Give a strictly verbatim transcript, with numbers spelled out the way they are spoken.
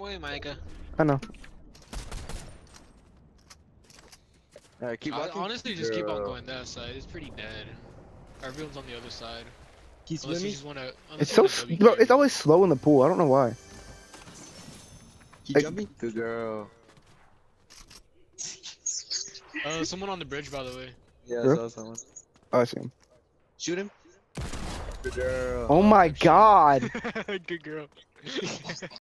way, Micah. I know. Alright, keep I, walking. honestly, just keep on Girl. going that side. It's pretty dead. Everyone's on the other side. Keep Unless you swimming. just wanna. It's Unless so you s- wanna bro. W It's always slow in the pool. I don't know why. Keep Hey. jumping. Good girl. Uh, someone on the bridge, by the way. Yeah, I Girl? saw someone. Oh, I see him. Shoot him. Good girl. Oh my shit. god. Good girl.